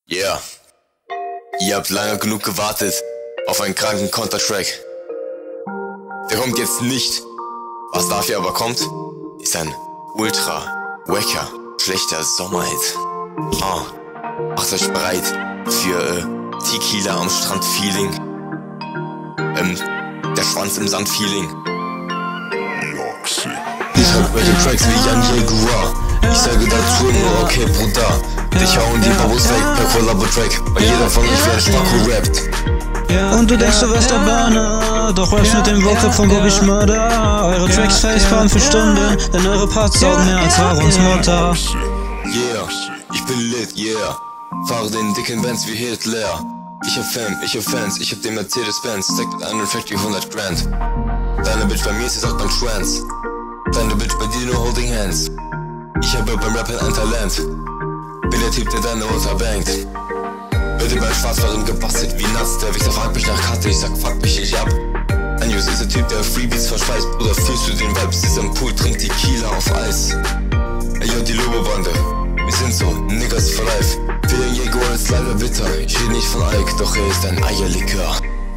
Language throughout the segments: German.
Yeah, ihr habt lange genug gewartet auf einen kranken Counter-Track. Der kommt jetzt nicht. Was dafür aber kommt, ist ein ultra-wacker, schlechter Sommerhit. Macht euch bereit für Tequila am Strand-Feeling. Der Schwanz im Sand-Feeling. Ich hab bei den Tracks wie Young Jaguar. Ich sage dazu nur okay, Bruder. Dich hauen die Babos weg per Kollabo-Track, weil jeder von euch wie ein Spacko rappt. Und du denkst, du wärst der Burner, doch rappst mit dem Vocab von Bobby Schmörder. Eure Tracks facepalmen für Stunden, denn eure Parts saugen mehr als Aarons Mutter. Yeah, ich bin lit, yeah. Fahre den dicken Benz wie Hitler. Ich hab Fam, ich hab Fans, ich hab den Mercedes-Benz, stackt mit einem Track wie 100 Grand. Deine Bitch bei mir, sie sagt beim Trance. Deine Bitch bei dir nur Holding Hands. Ich habe beim Rappen ein Talent. Bin der Typ, der deine Mutter bangt. Wird überall Schwarzfahren gebastelt wie nass. Der Wichser fragt mich nach Karte, ich sag fuck mich, ich ab. Ein News ist der Typ, der Freebeats verspeist. Bruder, fühlst du den Vibes? Ist am Pool, trinkt Tequila auf Eis. Ey, yo, die Lobo-Bande. Wir sind so, Niggas for life. Feeling Jaguar ist leider bitter. Ich rede nicht von Ike, doch er ist ein Eierlikör.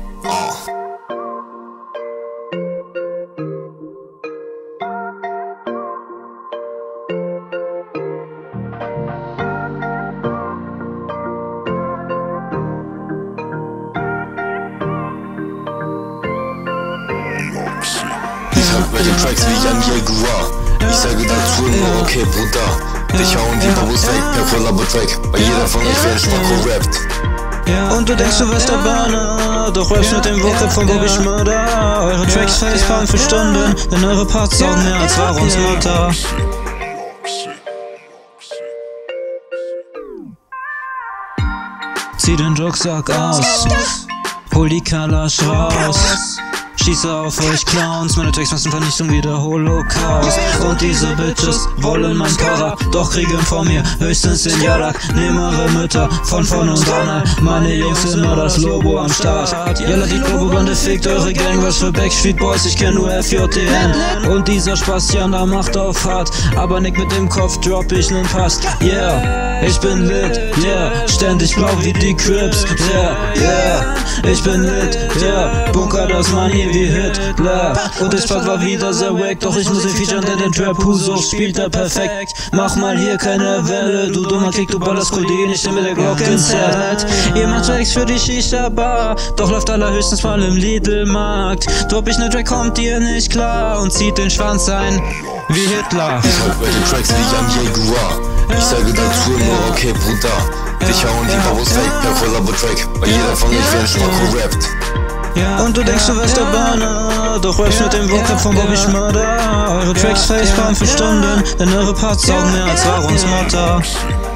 Ich hab bei den Tracks wie Young Jaguar. Ich sage dazu nur okay, Bruder. Dich hauen die Babos weg per Kollabo-Track, weil jeder von euch wie ein Spacko rappt. Und du denkst, du wärst der Burner, doch rappst mit dem Vocab von Bobby Schmörder. Eure Tracks facepalmen für Stunden, denn eure Parts saugen mehr als Aarons Mutter. Zieh den Rucksack aus, hol die Kalasch raus. Schieße auf euch Clowns, meine Tracks machen Vernichtung wie der Holocaust. Und diese Bitches wollen mein Para, doch kriegen vor mir höchstens den Jarak. Nehm eure Mütter von vorn und ran, meine Jungs immer das Logo am Start. Jalla, die Lobo-Bande fickt eure Gang, was für Backstreet Boys, ich kenn nur FJTN. Und dieser Spastian da macht auf hart, aber nick mit dem Kopf, drop ich nen Pass. Yeah, ich bin lit, yeah, ständig blau wie die Crips. Yeah, yeah, ich bin lit, yeah, bunker das Money wie Hitler. Und das Part war wieder sehr wack, doch ich muss ihn featuren, denn der Trap so spielt er perfekt. Mach mal hier keine Welle, du dummer Kick, du ballerst Codein, ich steh mit der Glock ins Set. Ihr macht Tracks für die Shisha-Bar, doch läuft allerhöchstens mal im Lidl-Markt. Drop ich ne Track, kommt ihr nicht klar und zieht den Schwanz ein wie Hitler. Ich hab bei den Tracks wie Young Jaguar. Ich sage dazu nur okay, Bruder. Dich hauen die Babos weg per Kollabo-Track, weil jeder von euch wie ein Spacko rappt. Und du denkst, du wärst der Burner, doch rappst mit dem Vocab von Bobby Schmörder. Eure Tracks facepalmen für Stunden, denn eure Parts saugen mehr als Aarons Mutter.